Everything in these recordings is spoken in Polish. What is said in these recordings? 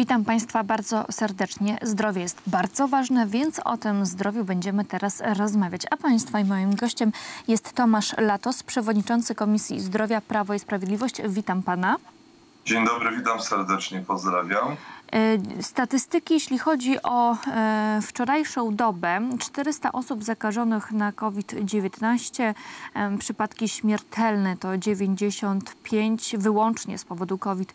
Witam Państwa bardzo serdecznie. Zdrowie jest bardzo ważne, więc o tym zdrowiu będziemy teraz rozmawiać. A Państwa i moim gościem jest Tomasz Latos, przewodniczący Komisji Zdrowia, Prawo i Sprawiedliwość. Witam Pana. Dzień dobry, witam serdecznie, pozdrawiam. Statystyki, jeśli chodzi o wczorajszą dobę, 400 osób zakażonych na COVID-19, przypadki śmiertelne to 95, wyłącznie z powodu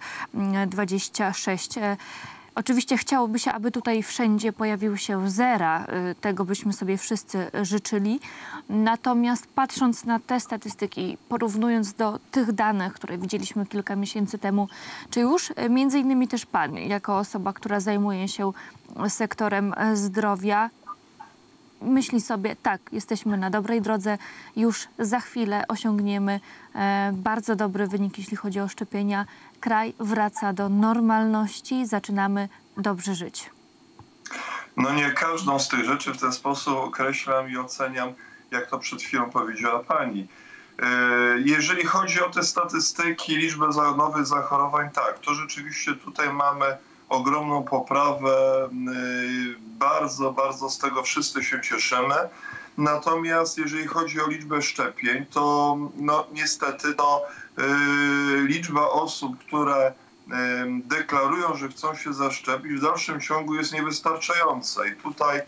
COVID-26. Oczywiście chciałoby się, aby tutaj wszędzie pojawił się zera. Tego byśmy sobie wszyscy życzyli. Natomiast patrząc na te statystyki, porównując do tych danych, które widzieliśmy kilka miesięcy temu, czy już między innymi też Pan, jako osoba, która zajmuje się sektorem zdrowia, myśli sobie, tak, jesteśmy na dobrej drodze, już za chwilę osiągniemy bardzo dobry wynik, jeśli chodzi o szczepienia. Kraj wraca do normalności, zaczynamy dobrze żyć. No nie każdą z tych rzeczy w ten sposób określam i oceniam, jak to przed chwilą powiedziała Pani. Jeżeli chodzi o te statystyki, liczbę nowych zachorowań, tak, to rzeczywiście tutaj mamy ogromną poprawę. Bardzo z tego wszyscy się cieszymy. Natomiast jeżeli chodzi o liczbę szczepień, to no, niestety liczba osób, które deklarują, że chcą się zaszczepić, w dalszym ciągu jest niewystarczająca. I tutaj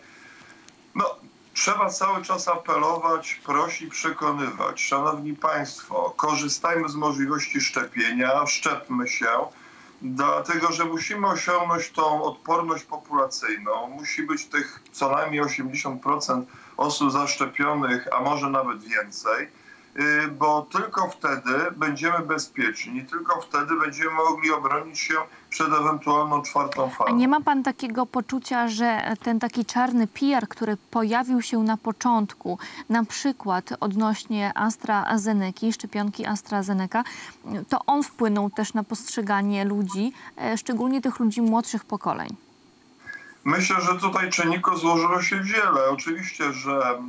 trzeba cały czas apelować, prosić, przekonywać. Szanowni Państwo, korzystajmy z możliwości szczepienia, szczepmy się, dlatego że musimy osiągnąć tą odporność populacyjną. Musi być tych co najmniej 80% osób zaszczepionych, a może nawet więcej, bo tylko wtedy będziemy bezpieczni, tylko wtedy będziemy mogli obronić się przed ewentualną czwartą falą. A nie ma Pan takiego poczucia, że ten taki czarny PR, który pojawił się na początku, na przykład odnośnie AstraZeneki, szczepionki AstraZeneca, to on wpłynął też na postrzeganie ludzi, szczególnie tych ludzi młodszych pokoleń? Myślę, że tutaj czynników złożyło się wiele. Oczywiście, że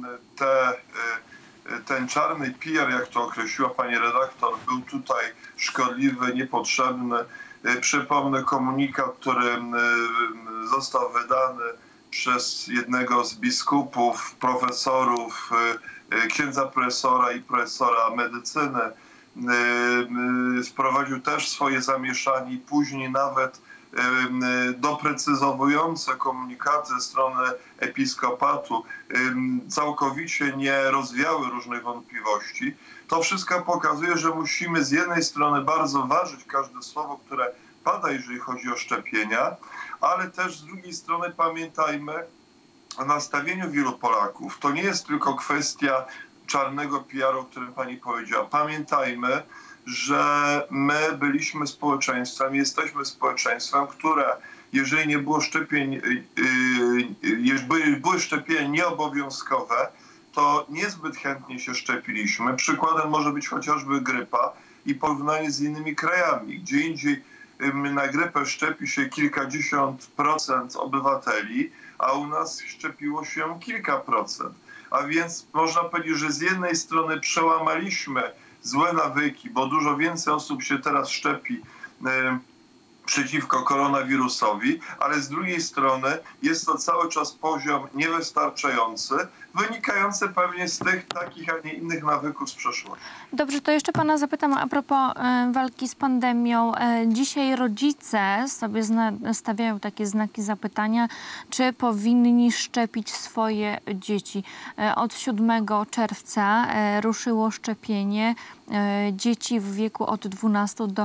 ten czarny PR, jak to określiła pani redaktor, był tutaj szkodliwy, niepotrzebny. Przypomnę komunikat, który został wydany przez jednego z biskupów, profesorów, księdza profesora i profesora medycyny. Wprowadził też swoje zamieszanie i później nawet doprecyzowujące komunikaty ze strony episkopatu całkowicie nie rozwiały różnych wątpliwości. To wszystko pokazuje, że musimy z jednej strony bardzo ważyć każde słowo, które pada, jeżeli chodzi o szczepienia, ale też z drugiej strony pamiętajmy o nastawieniu wielu Polaków. To nie jest tylko kwestia czarnego PR-u, o którym pani powiedziała. Pamiętajmy, że my byliśmy społeczeństwem, jesteśmy społeczeństwem, które jeżeli nie było szczepień, były szczepienia nieobowiązkowe, to niezbyt chętnie się szczepiliśmy. Przykładem może być chociażby grypa i porównanie z innymi krajami. Gdzie indziej na grypę szczepi się kilkadziesiąt procent obywateli, a u nas szczepiło się kilka procent. A więc można powiedzieć, że z jednej strony przełamaliśmy złe nawyki, bo dużo więcej osób się teraz szczepi przeciwko koronawirusowi, ale z drugiej strony jest to cały czas poziom niewystarczający, wynikający pewnie z tych takich, a nie innych nawyków z przeszłości. Dobrze, to jeszcze Pana zapytam a propos walki z pandemią. Dzisiaj rodzice sobie stawiają takie znaki zapytania, czy powinni szczepić swoje dzieci. Od 7 czerwca ruszyło szczepienie dzieci w wieku od 12 do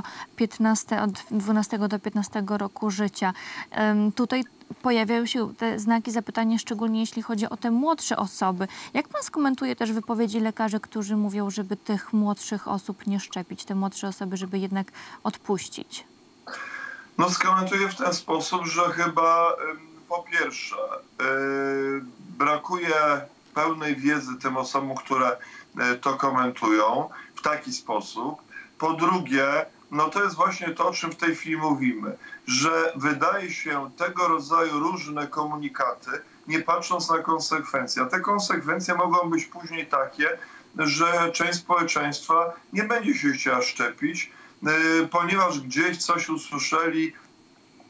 15 roku życia. Tutaj pojawiają się te znaki zapytania, szczególnie jeśli chodzi o te młodsze osoby. Jak Pan skomentuje też wypowiedzi lekarzy, którzy mówią, żeby tych młodszych osób nie szczepić, te młodsze osoby, żeby jednak odpuścić? No skomentuję w ten sposób, że chyba po pierwsze brakuje pełnej wiedzy tym osobom, które to komentują w taki sposób. Po drugie, no to jest właśnie to, o czym w tej chwili mówimy, że wydaje się tego rodzaju różne komunikaty, nie patrząc na konsekwencje. A te konsekwencje mogą być później takie, że część społeczeństwa nie będzie się chciała szczepić, ponieważ gdzieś coś usłyszeli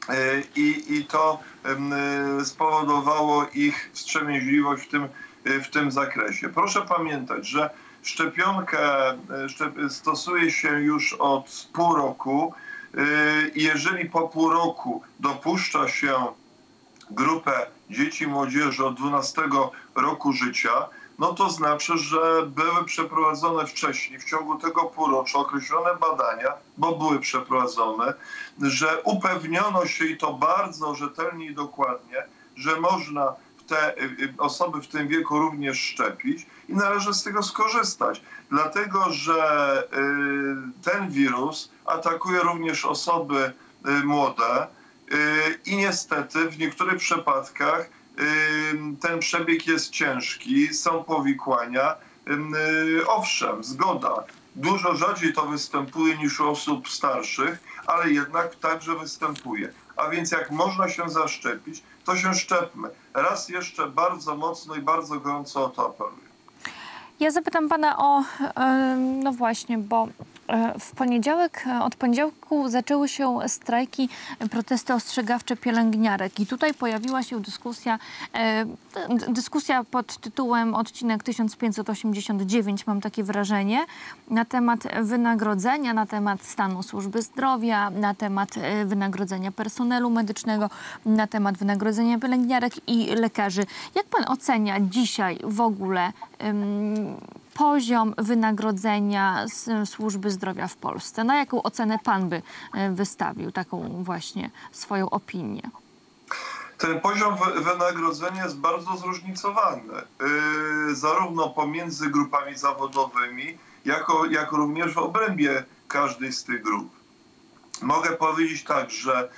I to spowodowało ich wstrzemięźliwość w tym zakresie. Proszę pamiętać, że szczepionkę stosuje się już od pół roku. Jeżeli po pół roku dopuszcza się grupę dzieci i młodzieży od 12 roku życia, no to znaczy, że były przeprowadzone wcześniej, w ciągu tego półrocza, określone badania, bo były przeprowadzone, że upewniono się, i to bardzo rzetelnie i dokładnie, że można te osoby w tym wieku również szczepić i należy z tego skorzystać. Dlatego, że ten wirus atakuje również osoby młode i niestety w niektórych przypadkach ten przebieg jest ciężki, są powikłania. Owszem, zgoda. Dużo rzadziej to występuje niż u osób starszych, ale jednak także występuje. A więc jak można się zaszczepić, to się szczepmy. Raz jeszcze bardzo mocno i bardzo gorąco o to apeluję. Ja zapytam pana o, no właśnie, bo od poniedziałku zaczęły się strajki, protesty ostrzegawcze pielęgniarek i tutaj pojawiła się dyskusja pod tytułem odcinek 1589, mam takie wrażenie, na temat wynagrodzenia, na temat stanu służby zdrowia, na temat wynagrodzenia personelu medycznego, na temat wynagrodzenia pielęgniarek i lekarzy. Jak pan ocenia dzisiaj w ogóle poziom wynagrodzenia służby zdrowia w Polsce? Na jaką ocenę pan by wystawił taką właśnie swoją opinię? Ten poziom wynagrodzenia jest bardzo zróżnicowany, zarówno pomiędzy grupami zawodowymi, jak również w obrębie każdej z tych grup. Mogę powiedzieć tak, że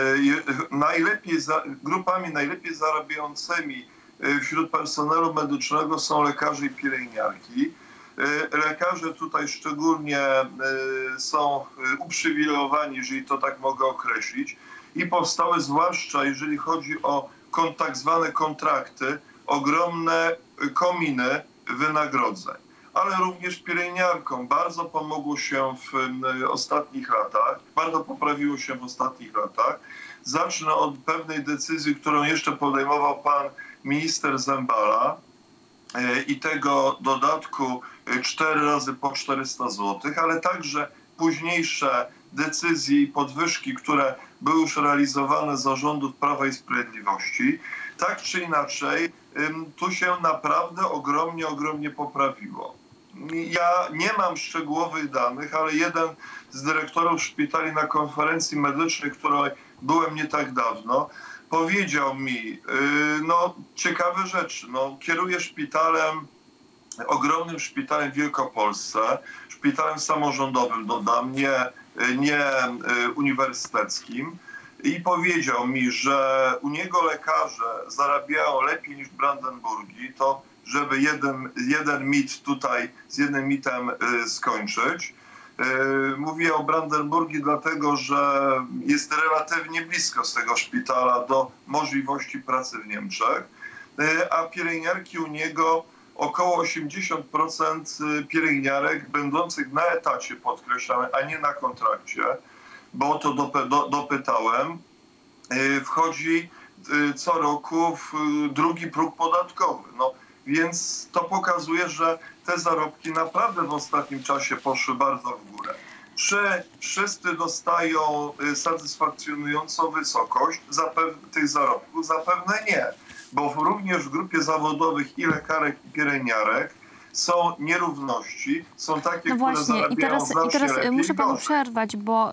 grupami najlepiej zarabiającymi wśród personelu medycznego są lekarze i pielęgniarki. Lekarze tutaj szczególnie są uprzywilejowani, jeżeli to tak mogę określić, i powstały zwłaszcza, jeżeli chodzi o tak zwane kontrakty, ogromne kominy wynagrodzeń. Ale również pielęgniarkom bardzo pomogło się w ostatnich latach, bardzo poprawiło się w ostatnich latach. Zacznę od pewnej decyzji, którą jeszcze podejmował pan minister Zembala i tego dodatku 4 razy po 400 zł, ale także późniejsze decyzje i podwyżki, które były już realizowane za rządów Prawa i Sprawiedliwości. Tak czy inaczej, tu się naprawdę ogromnie poprawiło. Ja nie mam szczegółowych danych, ale jeden z dyrektorów szpitali na konferencji medycznej, której byłem nie tak dawno, powiedział mi, no ciekawe rzeczy, no kieruję szpitalem, ogromnym szpitalem w Wielkopolsce, szpitalem samorządowym, dodam, nie uniwersyteckim, i powiedział mi, że u niego lekarze zarabiają lepiej niż w Brandenburgii, to żeby jeden mit tutaj z jednym mitem skończyć. Mówię o Brandenburgii dlatego, że jest relatywnie blisko z tego szpitala do możliwości pracy w Niemczech, a pielęgniarki u niego około 80% pielęgniarek będących na etacie, podkreślam, a nie na kontrakcie, bo o to dopytałem, wchodzi co roku w drugi próg podatkowy. No, więc to pokazuje, że te zarobki naprawdę w ostatnim czasie poszły bardzo w górę. Czy wszyscy dostają satysfakcjonującą wysokość tych zarobków? Zapewne nie, bo również w grupie zawodowych i lekarek, i pielęgniarek są nierówności, są takie, no właśnie, które zarabiają i teraz lepiej muszę panu gorzej. przerwać, bo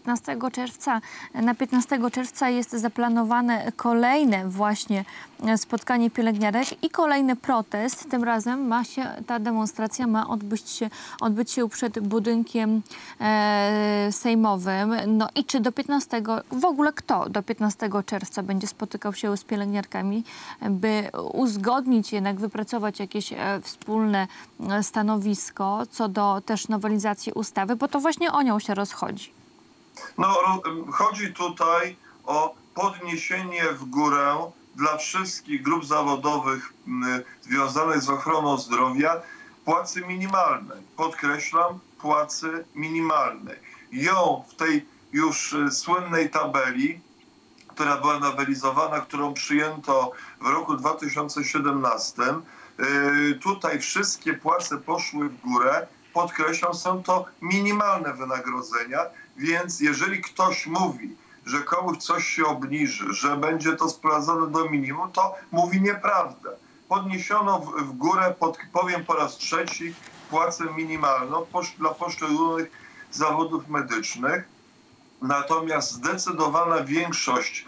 na 15 czerwca jest zaplanowane kolejne właśnie spotkanie pielęgniarek i kolejny protest. Tym razem ta demonstracja ma odbyć się przed budynkiem sejmowym. No i czy w ogóle kto do 15 czerwca będzie spotykał się z pielęgniarkami, by uzgodnić, jednak wypracować jakieś wspólne stanowisko co do też nowelizacji ustawy, bo to właśnie o nią się rozchodzi. No, chodzi tutaj o podniesienie w górę dla wszystkich grup zawodowych związanych z ochroną zdrowia płacy minimalnej. Podkreślam, płacy minimalnej. Ją w tej już słynnej tabeli która była nowelizowana, którą przyjęto w roku 2017. Tutaj wszystkie płace poszły w górę. Podkreślam, są to minimalne wynagrodzenia, więc jeżeli ktoś mówi, że komuś coś się obniży, że będzie to sprowadzone do minimum, to mówi nieprawdę. Podniesiono w górę, powiem po raz trzeci, płacę minimalną dla poszczególnych zawodów medycznych. Natomiast zdecydowana większość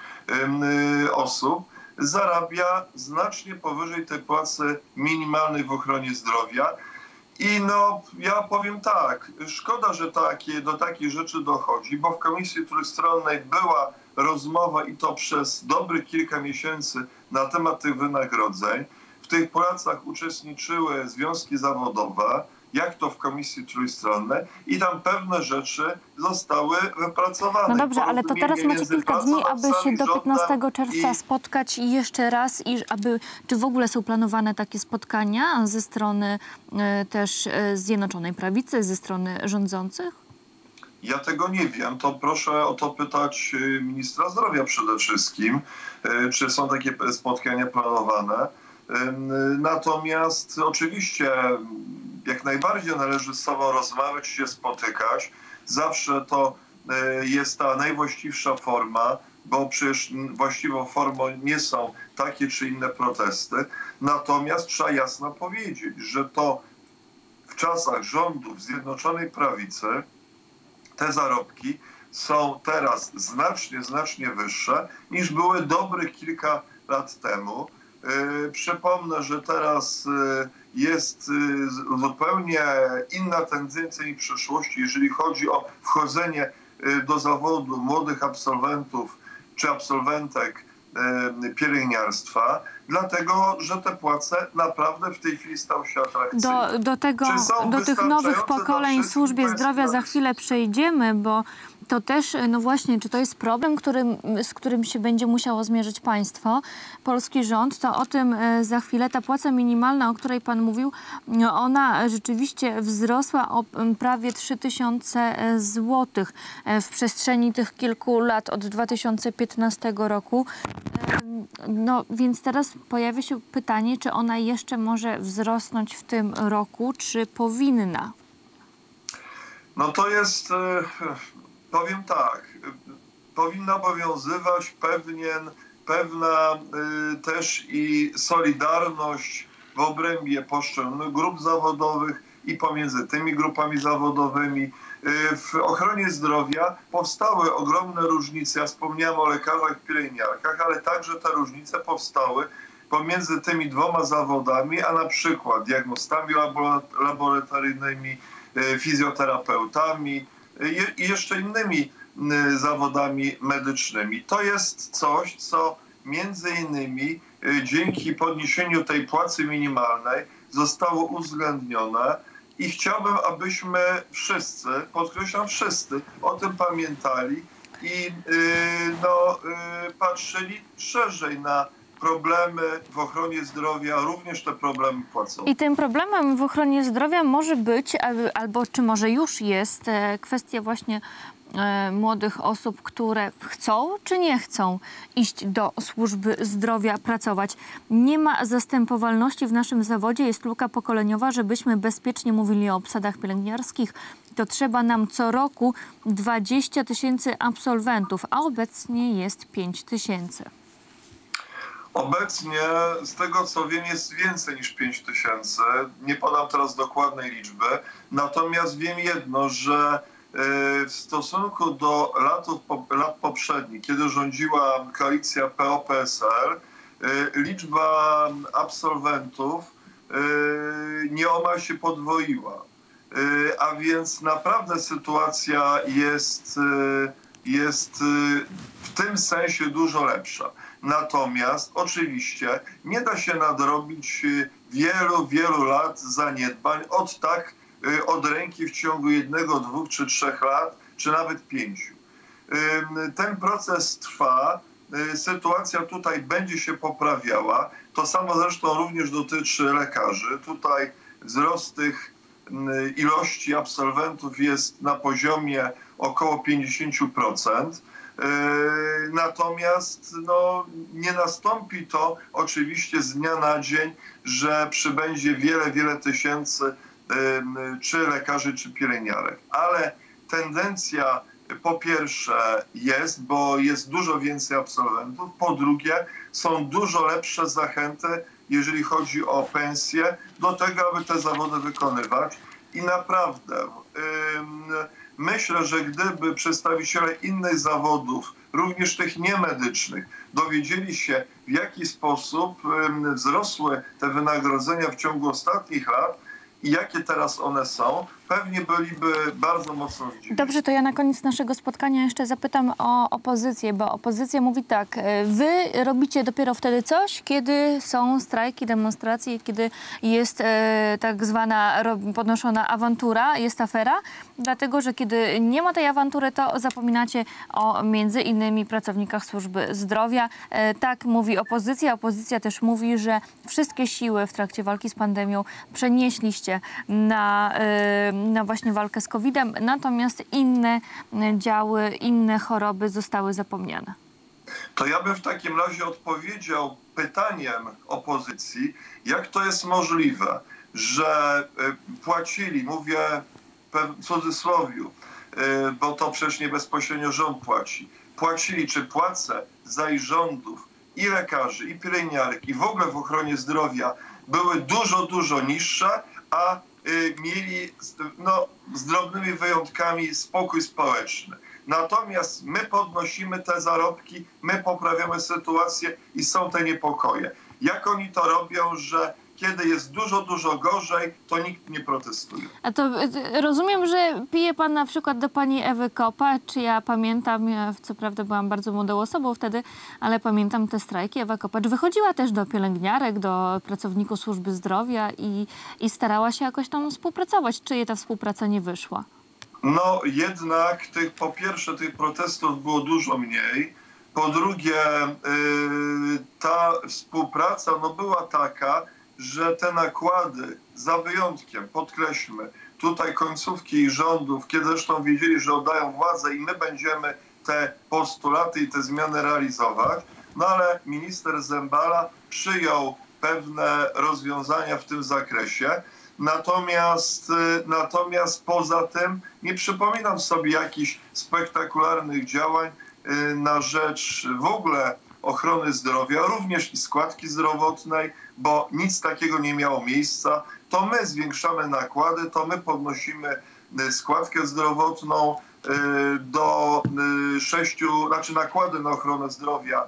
osób zarabia znacznie powyżej tej płacy minimalnej w ochronie zdrowia. I no, ja powiem tak, szkoda, że do takich rzeczy dochodzi, bo w Komisji Trójstronnej była rozmowa i to przez dobrych kilka miesięcy na temat tych wynagrodzeń. W tych pracach uczestniczyły związki zawodowe, jak to w Komisji Trójstronnej, i tam pewne rzeczy zostały wypracowane. No dobrze, ale to teraz macie kilka dni, aby się do 15 czerwca spotkać jeszcze raz i czy w ogóle są planowane takie spotkania ze strony też Zjednoczonej Prawicy, ze strony rządzących? Ja tego nie wiem, to proszę o to pytać ministra zdrowia przede wszystkim, czy są takie spotkania planowane. Natomiast oczywiście jak najbardziej należy z sobą rozmawiać, się spotykać. Zawsze to jest ta najwłaściwsza forma, bo przecież właściwą formą nie są takie czy inne protesty. Natomiast trzeba jasno powiedzieć, że to w czasach rządów Zjednoczonej Prawicy te zarobki są teraz znacznie wyższe niż były dobrych kilka lat temu. Przypomnę, że teraz jest zupełnie inna tendencja niż w przeszłości, jeżeli chodzi o wchodzenie do zawodu młodych absolwentów czy absolwentek pielęgniarstwa, dlatego że te płace naprawdę w tej chwili stały się atrakcyjne. Do tych nowych pokoleń w służbie zdrowia za chwilę przejdziemy, bo to też, no właśnie, czy to jest problem, z którym się będzie musiało zmierzyć państwo, polski rząd, to o tym za chwilę. Ta płaca minimalna, o której pan mówił, ona rzeczywiście wzrosła o prawie 3000 złotych w przestrzeni tych kilku lat od 2015 roku. No więc teraz pojawia się pytanie, czy ona jeszcze może wzrosnąć w tym roku, czy powinna? No to jest... Powiem tak, powinna obowiązywać pewna też i solidarność w obrębie poszczególnych grup zawodowych i pomiędzy tymi grupami zawodowymi. W ochronie zdrowia powstały ogromne różnice. Ja wspomniałem o lekarzach i pielęgniarkach, ale także te różnice powstały pomiędzy tymi dwoma zawodami, a na przykład diagnostami laboratoryjnymi, fizjoterapeutami i jeszcze innymi zawodami medycznymi. To jest coś, co między innymi dzięki podniesieniu tej płacy minimalnej zostało uwzględnione i chciałbym, abyśmy wszyscy, podkreślam wszyscy, o tym pamiętali i patrzyli szerzej na problemy w ochronie zdrowia, również te problemy płacowe. I tym problemem w ochronie zdrowia może być, albo czy może już jest, kwestia właśnie młodych osób, które chcą czy nie chcą iść do służby zdrowia, pracować. Nie ma zastępowalności w naszym zawodzie, jest luka pokoleniowa. Żebyśmy bezpiecznie mówili o obsadach pielęgniarskich, to trzeba nam co roku 20 000 absolwentów, a obecnie jest 5 000. Obecnie, z tego co wiem, jest więcej niż 5 000. Nie podam teraz dokładnej liczby. Natomiast wiem jedno, że w stosunku do lat poprzednich, kiedy rządziła koalicja PO-PSL, liczba absolwentów nieomal się podwoiła. A więc naprawdę sytuacja jest w tym sensie dużo lepsza. Natomiast oczywiście nie da się nadrobić wielu lat zaniedbań od ręki w ciągu 1, 2 czy 3 lat, czy nawet 5. Ten proces trwa, sytuacja tutaj będzie się poprawiała. To samo zresztą również dotyczy lekarzy. Tutaj wzrost tych ilości absolwentów jest na poziomie około 50%. Natomiast no, nie nastąpi to oczywiście z dnia na dzień, że przybędzie wiele tysięcy czy lekarzy, czy pielęgniarek. Ale tendencja po pierwsze jest, bo jest dużo więcej absolwentów, po drugie są dużo lepsze zachęty, jeżeli chodzi o pensje, do tego, aby te zawody wykonywać. I naprawdę myślę, że gdyby przedstawiciele innych zawodów, również tych niemedycznych, dowiedzieli się, w jaki sposób wzrosły te wynagrodzenia w ciągu ostatnich lat i jakie teraz one są, pewnie byliby bardzo mocno zdziwieni. Dobrze, to ja na koniec naszego spotkania jeszcze zapytam o opozycję, bo opozycja mówi tak, wy robicie dopiero wtedy coś, kiedy są strajki, demonstracje, kiedy jest tak zwana podnoszona awantura, jest afera, dlatego, że kiedy nie ma tej awantury, to zapominacie o między innymi pracownikach służby zdrowia. Tak mówi opozycja. Opozycja też mówi, że wszystkie siły w trakcie walki z pandemią przenieśliście na właśnie walkę z COVID-em, natomiast inne działy, inne choroby zostały zapomniane. To ja bym w takim razie odpowiedział pytaniem opozycji, jak to jest możliwe, że płacili, mówię w cudzysłowiu, bo to przecież nie bezpośrednio rząd płacili czy płacę za ich rządów i lekarzy, i pielęgniarek, i w ogóle w ochronie zdrowia były dużo niższe, a mieli no, z drobnymi wyjątkami spokój społeczny. Natomiast my podnosimy te zarobki, my poprawiamy sytuację i są te niepokoje. Jak oni to robią, że kiedy jest dużo gorzej, to nikt nie protestuje. A to rozumiem, że pije pan na przykład do pani Ewy Kopacz. Ja pamiętam, ja co prawda byłam bardzo młodą osobą wtedy, ale pamiętam te strajki. Ewa Kopacz wychodziła też do pielęgniarek, do pracowników służby zdrowia i starała się jakoś tam współpracować. Czy jej ta współpraca nie wyszła? No jednak po pierwsze tych protestów było dużo mniej. Po drugie ta współpraca no, była taka, że te nakłady, za wyjątkiem, podkreślmy, tutaj końcówki rządów, kiedy zresztą wiedzieli, że oddają władzę i my będziemy te postulaty i te zmiany realizować, no ale minister Zembala przyjął pewne rozwiązania w tym zakresie. Natomiast poza tym nie przypominam sobie jakichś spektakularnych działań na rzecz w ogóle ochrony zdrowia, również i składki zdrowotnej, bo nic takiego nie miało miejsca. To my zwiększamy nakłady, to my podnosimy składkę zdrowotną do 6, znaczy nakłady na ochronę zdrowia,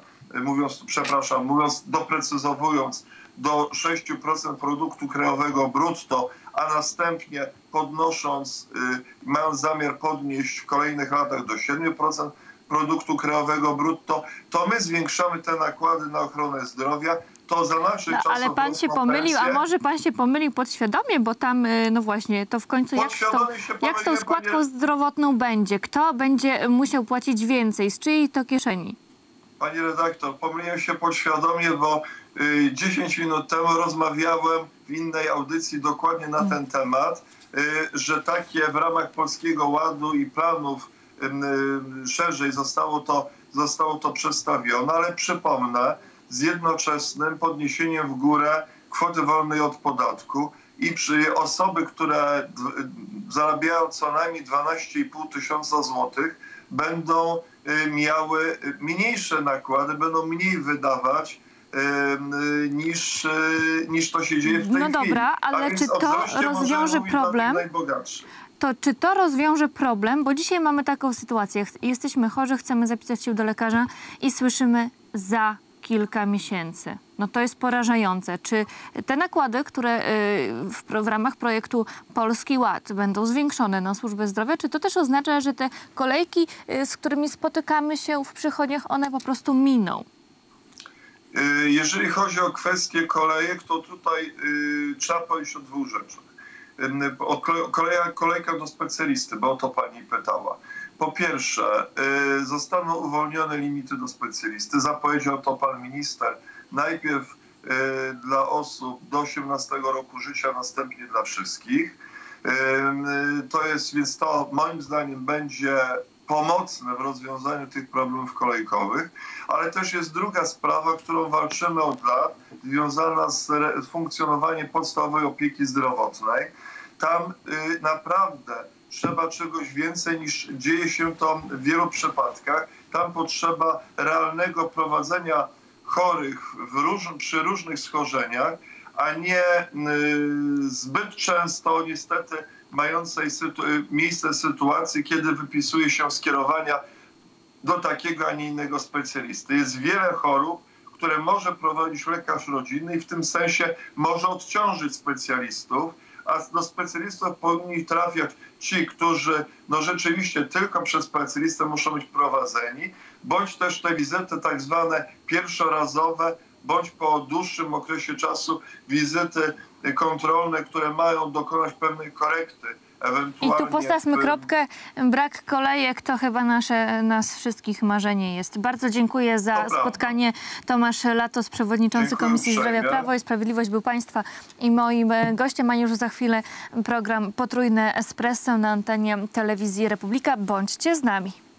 doprecyzowując, do 6% produktu krajowego brutto, a następnie podnosząc, mając zamiar podnieść w kolejnych latach do 7% produktu krajowego brutto, to my zwiększamy te nakłady na ochronę zdrowia. To za naszych czasów ale pan się pomylił, a może pan się pomylił podświadomie, bo tam, no właśnie, to w końcu jak z tą składką zdrowotną będzie? Kto będzie musiał płacić więcej? Z czyjej to kieszeni? Pani redaktor, pomyliłem się podświadomie, bo 10 minut temu rozmawiałem w innej audycji dokładnie na ten temat, że takie w ramach Polskiego Ładu i planów szerzej zostało to przedstawione, ale przypomnę, z jednoczesnym podniesieniem w górę kwoty wolnej od podatku i przy osoby, które zarabiają co najmniej 12,5 tysiąca złotych, będą miały mniejsze nakłady, będą mniej wydawać niż to się dzieje w tej chwili. No dobra, ale czy to rozwiąże problem? To czy to rozwiąże problem? Bo dzisiaj mamy taką sytuację. Jesteśmy chorzy, chcemy zapisać się do lekarza i słyszymy za kilka miesięcy. No to jest porażające. Czy te nakłady, które w ramach projektu Polski Ład będą zwiększone na służbę zdrowia, czy to też oznacza, że te kolejki, z którymi spotykamy się w przychodniach, one po prostu miną? Jeżeli chodzi o kwestię kolejek, to tutaj trzeba powiedzieć o dwóch rzeczach. Kolejka do specjalisty, bo o to pani pytała. Po pierwsze, zostaną uwolnione limity do specjalisty. Zapowiedział to pan minister. Najpierw dla osób do 18 roku życia, następnie dla wszystkich. Więc to moim zdaniem będzie pomocne w rozwiązaniu tych problemów kolejkowych, ale też jest druga sprawa, którą walczymy od lat, związana z funkcjonowaniem podstawowej opieki zdrowotnej. Tam naprawdę trzeba czegoś więcej niż dzieje się to w wielu przypadkach. Tam potrzeba realnego prowadzenia chorych przy różnych schorzeniach, a nie zbyt często niestety mającej miejsce sytuacji, kiedy wypisuje się skierowania do takiego, a nie innego specjalisty. Jest wiele chorób, które może prowadzić lekarz rodzinny i w tym sensie może odciążyć specjalistów, a do specjalistów powinni trafiać ci, którzy rzeczywiście tylko przez specjalistę muszą być prowadzeni, bądź też te wizyty tak zwane pierwszorazowe, bądź po dłuższym okresie czasu wizyty kontrolne, które mają dokonać pewnej korekty. I tu postawmy kropkę. Brak kolejek to chyba nas wszystkich marzenie jest. Bardzo dziękuję za spotkanie. Tomasz Latos, przewodniczący Komisji Zdrowia, Prawo i Sprawiedliwość był Państwa i moim gościem, a już za chwilę program Potrójne Espresso na antenie Telewizji Republika. Bądźcie z nami.